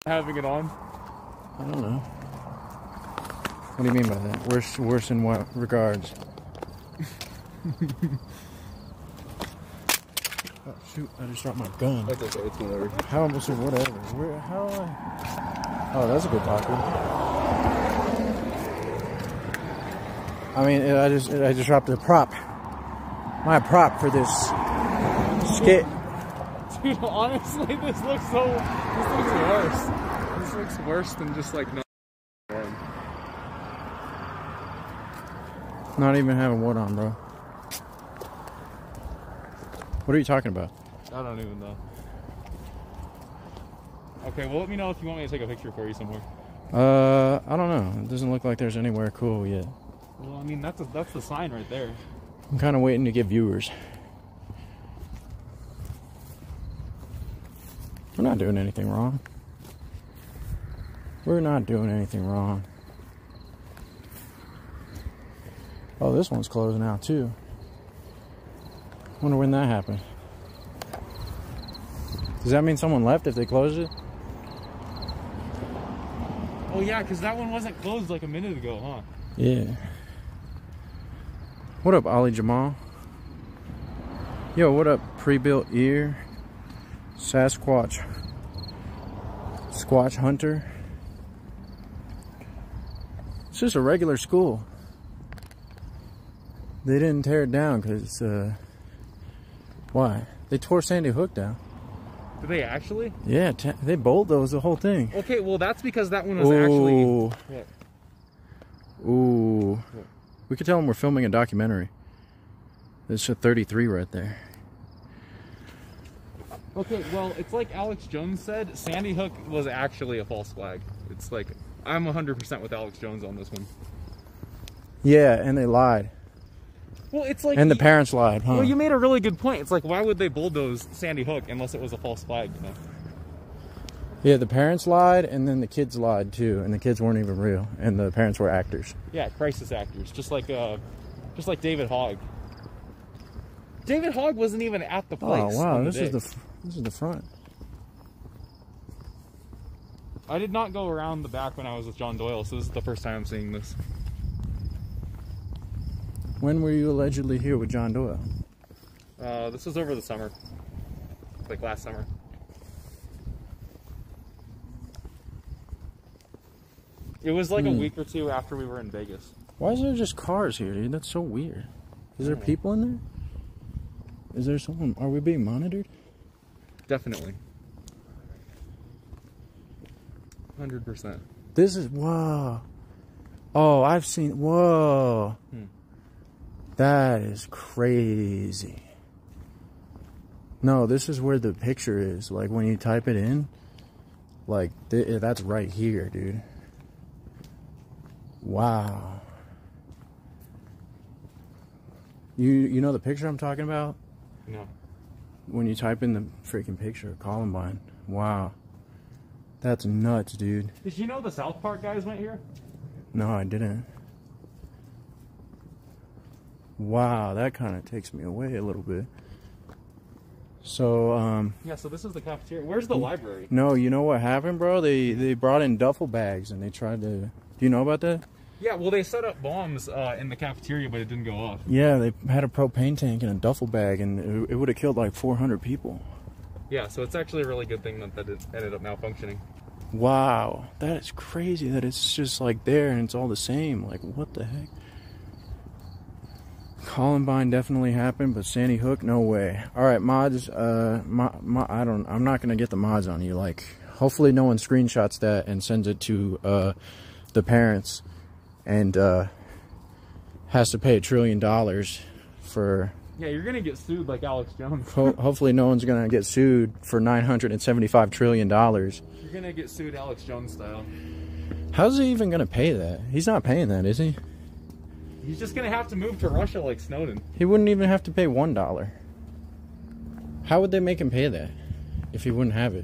having it on? I don't know. What do you mean by that? Worse in what regards? Oh shoot! I just dropped my gun. That's okay. It's whatever. How almost whatever? Oh, that's a good taco. I mean, I just dropped the prop. My prop for this skit. Dude, honestly, this looks worse. This looks worse than just like Not even having wood on, bro. What are you talking about? I don't even know. Okay, well, let me know if you want me to take a picture for you somewhere. I don't know. It doesn't look like there's anywhere cool yet. Well, I mean, that's the sign right there. I'm kind of waiting to get viewers. We're not doing anything wrong. We're not doing anything wrong. Oh, this one's closing out too. Wonder when that happened. Does that mean someone left if they closed it? Oh yeah, because that one wasn't closed like a minute ago, huh? Yeah. What up, Ali Jamal? Yo, what up, Pre-Built Ear? Sasquatch. Squatch Hunter. It's just a regular school. They didn't tear it down because, why? They tore Sandy Hook down. Did they actually? Yeah, they bulldozed the whole thing. Okay, well that's because that one was actually... What? Ooh. What? We could tell them we're filming a documentary. There's a 33 right there. Okay, well, it's like Alex Jones said, Sandy Hook was actually a false flag. It's like, I'm 100% with Alex Jones on this one. Yeah, and they lied. Well, it's like... And the parents lied, huh? Well, you made a really good point. It's like, why would they bulldoze Sandy Hook unless it was a false flag, you know? Yeah, the parents lied, and then the kids lied, too. And the kids weren't even real. And the parents were actors. Yeah, crisis actors. Just like David Hogg. David Hogg wasn't even at the place. Oh, wow, this is the front. I did not go around the back when I was with John Doyle, so this is the first time I'm seeing this. When were you allegedly here with John Doyle? This was over the summer. Like last summer. It was like a week or two after we were in Vegas. Why is there just cars here, dude? That's so weird. Is there people in there? Is there someone? Are we being monitored? Definitely. 100%. This is, whoa. Oh, I've seen, whoa. That is crazy. No, this is where the picture is. Like when you type it in, like that's right here, dude. Wow. You know the picture I'm talking about? No. When you type in the freaking picture of Columbine. Wow. That's nuts, dude. Did you know the South Park guys went here? No, I didn't. Wow, that kind of takes me away a little bit. So, yeah, so this is the cafeteria. Where's the library? No, you know what happened, bro? They brought in duffel bags and they tried to... Do you know about that? Yeah, well, they set up bombs in the cafeteria, but it didn't go off. Yeah, they had a propane tank in a duffel bag, and it would have killed like 400 people. Yeah, so it's actually a really good thing that it ended up malfunctioning. Wow, that is crazy that it's just like there and it's all the same. Like, what the heck? Columbine definitely happened, but Sandy Hook, no way. All right, mods. I'm not gonna get the mods on you. Like, hopefully, no one screenshots that and sends it to the parents, and has to pay $1 trillion for. Yeah, you're gonna get sued like Alex Jones. Hopefully, no one's gonna get sued for $975 trillion. You're gonna get sued Alex Jones style. How's he even gonna pay that? He's not paying that, is he? He's just gonna have to move to Russia like Snowden. He wouldn't even have to pay $1. How would they make him pay that if he wouldn't have it?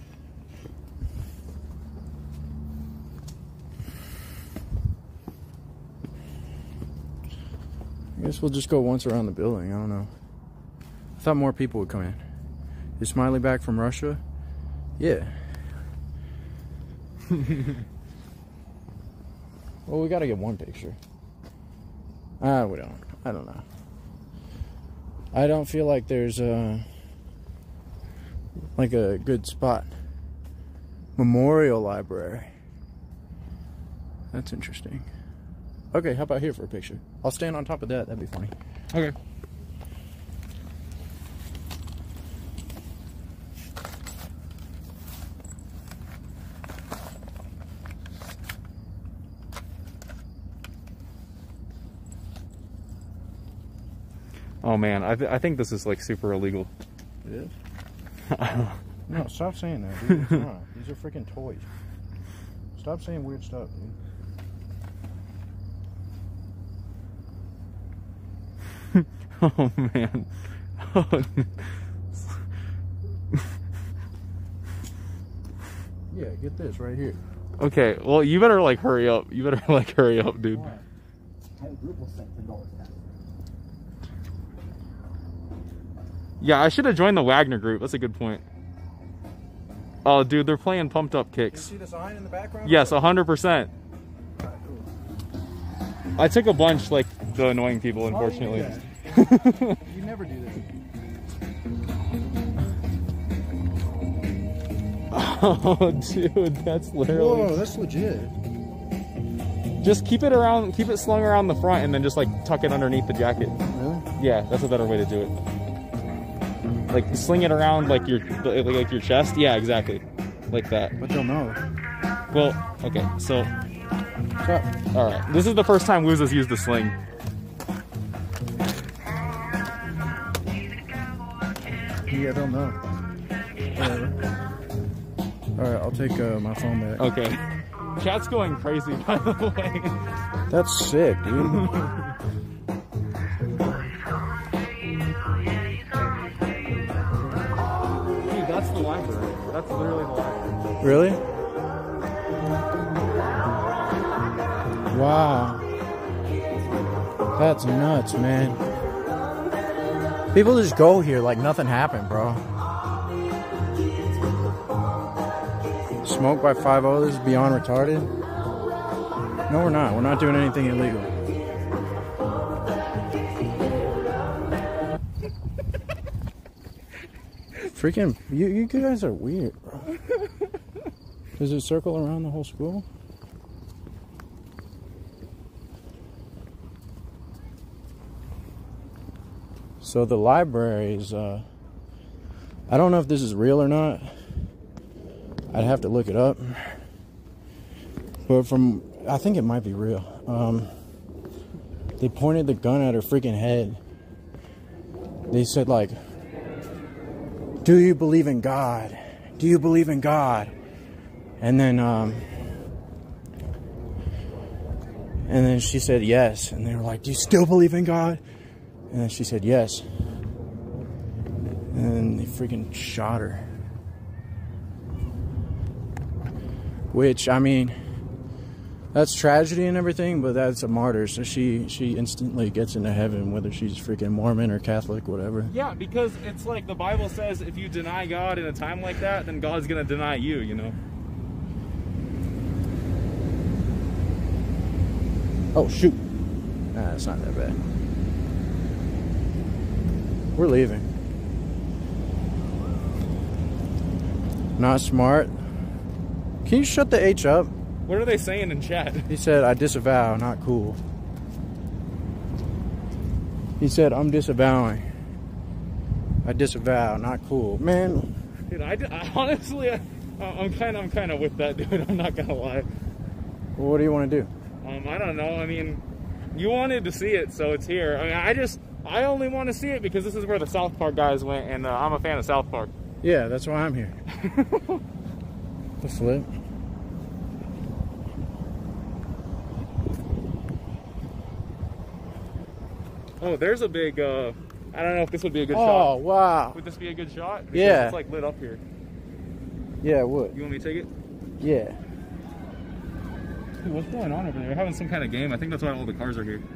I guess we'll just go once around the building. I don't know. I thought more people would come in. Is Smiley back from Russia? Yeah. Well, we gotta get one picture. We don't. I don't know. I don't feel like there's like a good spot. Memorial library. That's interesting. Okay, how about here for a picture? I'll stand on top of that. That'd be funny. Okay. Oh man, I think this is like super illegal. It is? No, stop saying that, dude. It's not. These are freaking toys. Stop saying weird stuff, dude. Oh man. Yeah, get this right here. Okay, well you better like hurry up. You better like hurry up, dude. Yeah, I should have joined the Wagner group. That's a good point. Oh, dude, they're playing Pumped Up Kicks. You see the sign in the background? Yes, 100%. I took a bunch, like the annoying people, unfortunately. You never do this. Oh, dude, that's literally. Whoa, that's legit. Just keep it around, keep it slung around the front, and then just like tuck it underneath the jacket. Really? Yeah, that's a better way to do it. Like sling it around like your chest. Yeah, exactly, like that. But they'll know. Well, okay, so. What's up? All right, this is the first time Luz has used the sling. Yeah, they'll know. Whatever. All right, I'll take my phone back. Okay. Chat's going crazy, by the way. That's sick, dude. That's the library. That's literally the library. Really? Wow. That's nuts, man. People just go here like nothing happened, bro. Smoke by 5-0, this is beyond retarded. No, we're not. We're not doing anything illegal. Freaking, you guys are weird, bro. Does it circle around the whole school? So the library is, I don't know if this is real or not. I'd have to look it up. But I think it might be real. They pointed the gun at her freaking head. They said like, "Do you believe in God? Do you believe in God?" And then she said yes. And they were like, "Do you still believe in God?" And then she said yes. And then they freaking shot her. Which, I mean, that's tragedy and everything, but that's a martyr. So she instantly gets into heaven, whether she's freaking Mormon or Catholic, whatever. Yeah, because it's like the Bible says, if you deny God in a time like that, then God's gonna deny you, you know? Oh, shoot. Nah, it's not that bad. We're leaving. Not smart. Can you shut the H up? What are they saying in chat? He said, "I disavow, not cool." He said, "I'm disavowing. I disavow, not cool." Man. Dude, I honestly, I'm kind of with that, dude. I'm not gonna lie. Well, what do you want to do? I don't know. I mean, you wanted to see it, so it's here. I mean, I only want to see it because this is where the South Park guys went, and I'm a fan of South Park. Yeah, that's why I'm here. The flip. Oh, there's a big, I don't know if this would be a good shot. Oh, wow. Would this be a good shot? Because yeah. It's like lit up here. Yeah, it would. You want me to take it? Yeah. Dude, what's going on over there? They're having some kind of game. I think that's why all the cars are here.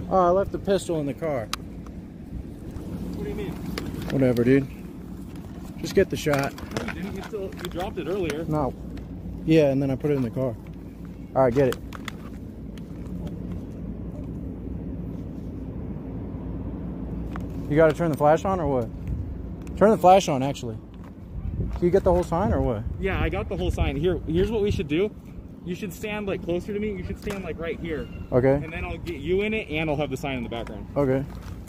Oh, I left the pistol in the car. What do you mean? Whatever, dude. Just get the shot. No, you didn't. You dropped it earlier. No. Yeah, and then I put it in the car. All right, get it. You got to turn the flash on or what? Turn the flash on, actually. Can you get the whole sign or what? Yeah, I got the whole sign. Here's what we should do. You should stand like closer to me. You should stand like right here. Okay. And then I'll get you in it and I'll have the sign in the background. Okay.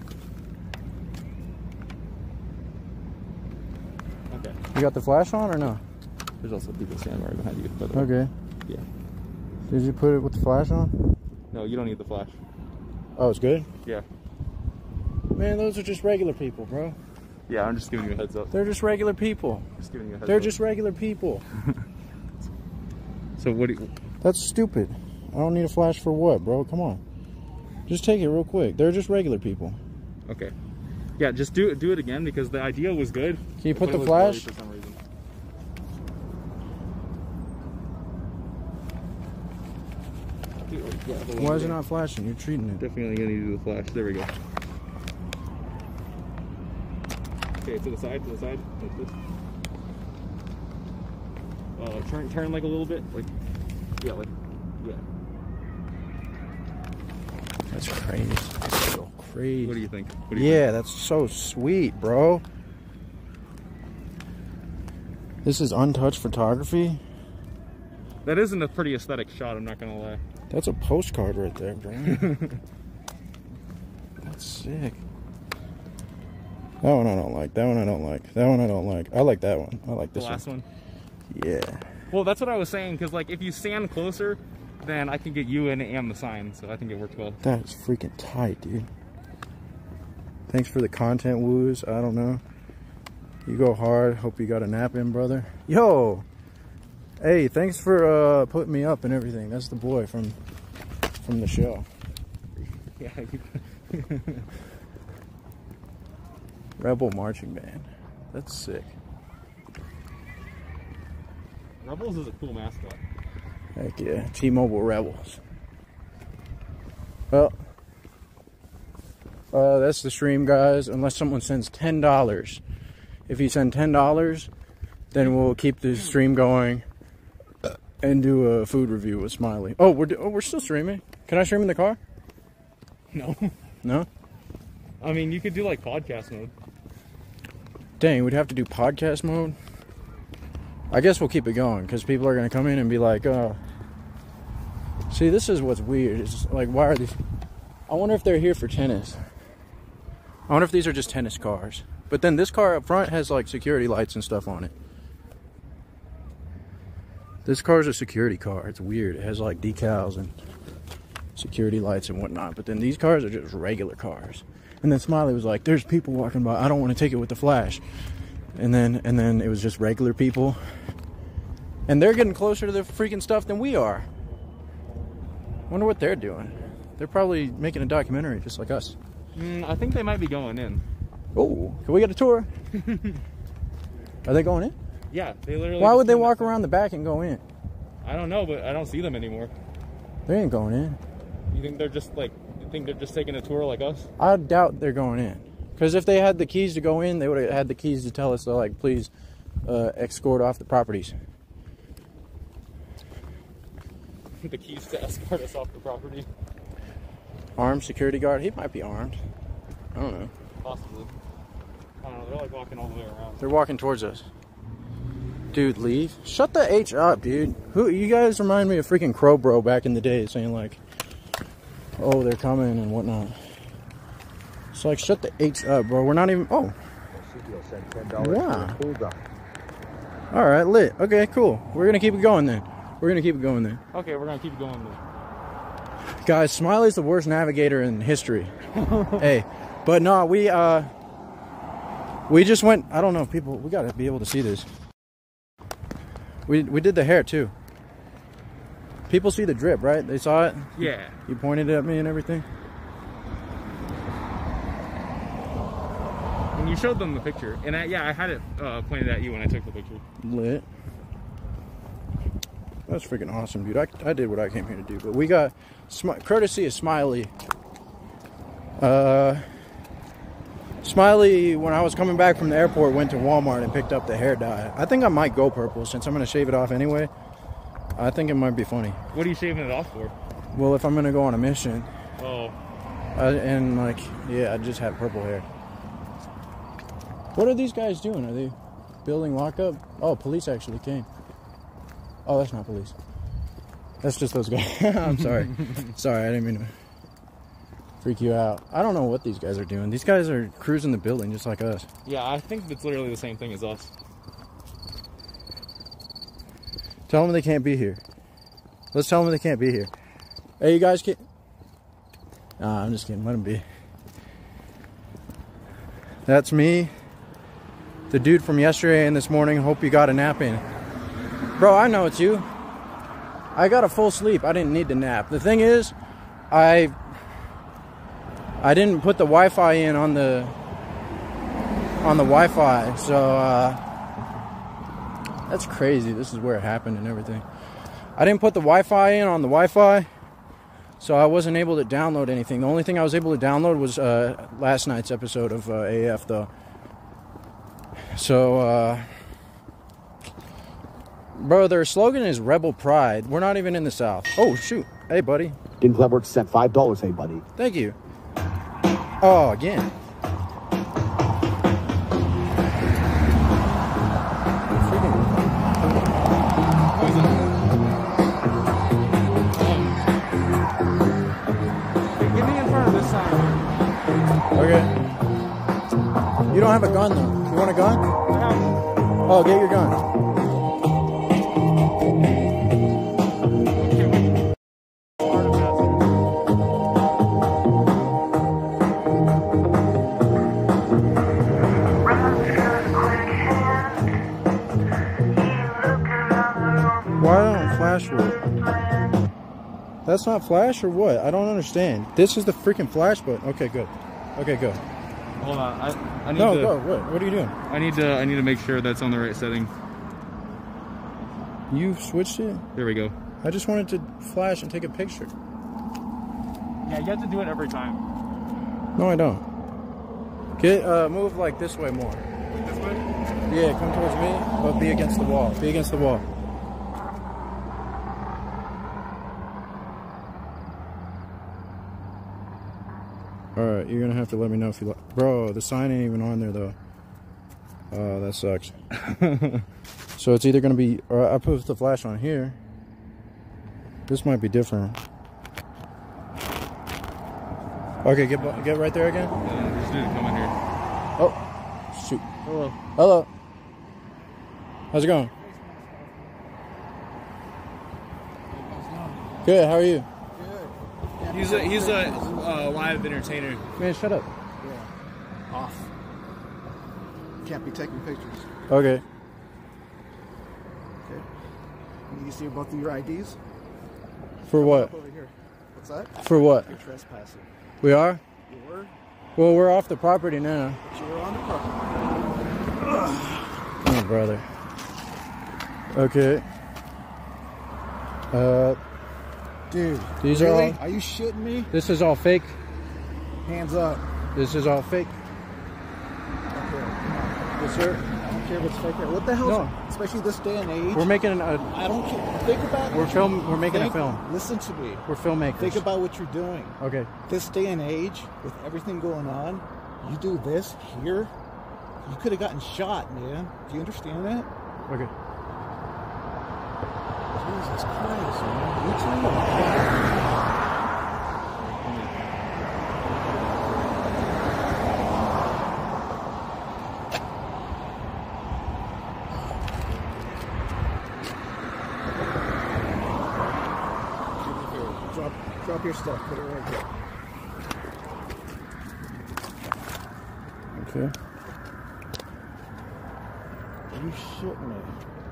Okay. You got the flash on or no? There's also people standing right behind you. By the way. Okay. Yeah. Did you put it with the flash on? No, you don't need the flash. Oh, it's good? Yeah. Man, those are just regular people, bro. Yeah, I'm just giving you a heads up. They're just regular people. Just giving you a heads They're up. just regular people. So what do you... That's stupid. I don't need a flash for what, bro? Come on. Just take it real quick. They're just regular people. Okay. Yeah, just do it again because the idea was good. Can you put but the it was flash? blurry for some reason. Dude, yeah, Why is it not flashing? You're treating it. Definitely gonna need to do the flash. There we go. Okay, to the side, like this. Turn like a little bit, like, yeah. That's crazy. That's so crazy. What do you think? Yeah, that's so sweet, bro. This is untouched photography. That isn't a pretty aesthetic shot, I'm not gonna lie. That's a postcard right there, bro. That's sick. That one I don't like. That one I don't like. That one I don't like. I like that one. I like this The last one? Yeah. Well, that's what I was saying, because like if you stand closer, then I can get you in and the sign, so I think it works well. That is freaking tight, dude. Thanks for the content, woos. I don't know. You go hard. Hope you got a nap in, brother. Yo! Hey, thanks for putting me up and everything. That's the boy from the show. Yeah. Rebel marching band. That's sick. Rebels is a cool mascot. Heck yeah. T-Mobile Rebels. Well, that's the stream, guys. Unless someone sends $10. If you send $10, then we'll keep the stream going and do a food review with Smiley. Oh, we're still streaming. Can I stream in the car? No. No? I mean, you could do like podcast mode. Dang, we'd have to do podcast mode. I guess we'll keep it going because people are going to come in and be like, oh. See, this is what's weird. It's like, why are these? I wonder if they're here for tennis. I wonder if these are just tennis cars. But then this car up front has like security lights and stuff on it. This car is a security car. It's weird. It has like decals and security lights and whatnot. But then these cars are just regular cars. And then Smiley was like, there's people walking by. I don't want to take it with the flash. And then it was just regular people. And they're getting closer to the freaking stuff than we are. Wonder what they're doing. They're probably making a documentary just like us. I think they might be going in. Oh, can we get a tour? Are they going in? Yeah, they literally. Why would they walk around the back and go in? I don't know, but I don't see them anymore. They ain't going in. You think they're just like? You think they're just taking a tour like us? I doubt they're going in. Because if they had the keys to go in, they would have had the keys to tell us to like, please escort off the properties. The keys to escort us off the property. Armed security guard? He might be armed. I don't know. Possibly. I don't know. They're like walking all the way around. They're walking towards us. Dude, leave. Shut the H up, dude. You guys remind me of freaking Crow Bro back in the day, saying like, oh, they're coming and whatnot. It's like, shut the H up, bro. We're not even. Oh. Wow. All right, lit. Okay, cool. We're gonna keep it going then. Okay, we're gonna keep going. Then. Guys, Smiley's the worst navigator in history. Hey, but no, we just went. I don't know if people. We gotta be able to see this. We did the hair too. People see the drip, right? They saw it. Yeah. You pointed at me and everything. And you showed them the picture, and I had it pointed at you when I took the picture. Lit. That's freaking awesome, dude. I did what I came here to do, but we got courtesy of Smiley. Smiley, when I was coming back from the airport, went to Walmart and picked up the hair dye. I think I might go purple since I'm going to shave it off anyway. I think it might be funny. What are you shaving it off for? Well, if I'm going to go on a mission. Oh. And like, yeah, I just have purple hair. What are these guys doing? Are they building lockup? Oh, police actually came. Oh, that's not police. That's just those guys. I'm sorry. Sorry, I didn't mean to freak you out. I don't know what these guys are doing. These guys are cruising the building just like us. Yeah, I think it's literally the same thing as us. Tell them they can't be here. Let's tell them they can't be here. Hey, you guys can't... Nah, I'm just kidding. Let them be. That's me. The dude from yesterday and this morning. Hope you got a nap in. Bro, I know it's you. I got a full sleep. I didn't need to nap. The thing is, I didn't put the Wi-Fi in on the Wi-Fi, so that's crazy. This is where it happened and everything. I didn't put the Wi-Fi in on the Wi-Fi, so I wasn't able to download anything. The only thing I was able to download was last night's episode of AF, though. So, bro, their slogan is Rebel Pride. We're not even in the South. Oh, shoot. Hey, buddy. Didn't Clever sent $5. Hey, buddy. Thank you. Oh, again. Get me in front of this sign. Okay. You don't have a gun, though. You want a gun? Oh, get your gun. Why don't flash work? That's not flash or what? I don't understand. This is the freaking flash button. Okay, good. Okay, good. Hold on. I need No, to, go. What are you doing? I need to make sure that's on the right setting. You switched it? There we go. I just wanted to flash and take a picture. Yeah, you have to do it every time. No, I don't. Get move like this way more. This way? Yeah, come towards me, but be against the wall. Be against the wall. Alright, you're gonna have to let me know if you like. Bro, the sign ain't even on there though. Oh, that sucks. So it's either gonna be, or I put the flash on here. This might be different. Okay, get right there again. This dude come in here. Oh, shoot. Hello. Hello. How's it going? Good. How are you? He's a live entertainer. Man, shut up. Yeah. Off. Can't be taking pictures. Okay. Okay. You need to see both of your IDs? For what? Over here. What's that? For what? You're trespassing. We are? You were? Well, we're off the property now. But you were on the property. Oh, brother. Okay. Dude. These really? are all. Are you shitting me? This is all fake. Hands up. This is all fake. Okay. Yes, sir. I don't care if it's fake or what the hell. No. Especially this day and age. We're making I don't care. Think about. We're making a film. Listen to me. We're filmmakers. Think about what you're doing. Okay. This day and age, with everything going on, you do this here, you could have gotten shot, man. Do you understand that? Okay. Jesus Christ, man. You too. Drop your stuff. Put it right here. Okay. Are you shitting me?